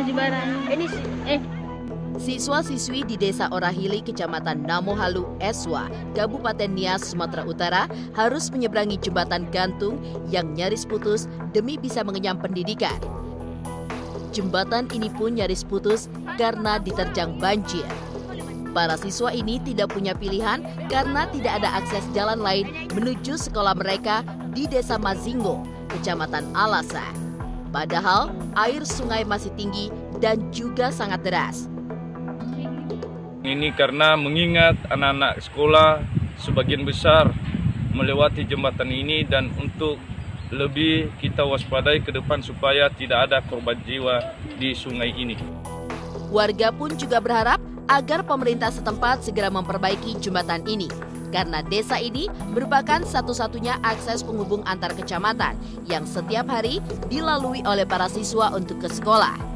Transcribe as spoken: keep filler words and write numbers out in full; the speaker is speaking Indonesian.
Jimbaran. Ini sih, eh. Siswa-siswi di Desa Orahili, Kecamatan Namohalu, Eswa, Kabupaten Nias, Sumatera Utara harus menyeberangi jembatan gantung yang nyaris putus demi bisa mengenyam pendidikan. Jembatan ini pun nyaris putus karena diterjang banjir. Para siswa ini tidak punya pilihan karena tidak ada akses jalan lain menuju sekolah mereka di Desa Mazingo, Kecamatan Alasa. Padahal air sungai masih tinggi dan juga sangat deras. Ini karena mengingat anak-anak sekolah sebagian besar melewati jembatan ini dan untuk lebih kita waspadai ke depan supaya tidak ada korban jiwa di sungai ini. Warga pun juga berharap agar pemerintah setempat segera memperbaiki jembatan ini karena desa ini merupakan satu-satunya akses penghubung antar kecamatan yang setiap hari dilalui oleh para siswa untuk ke sekolah.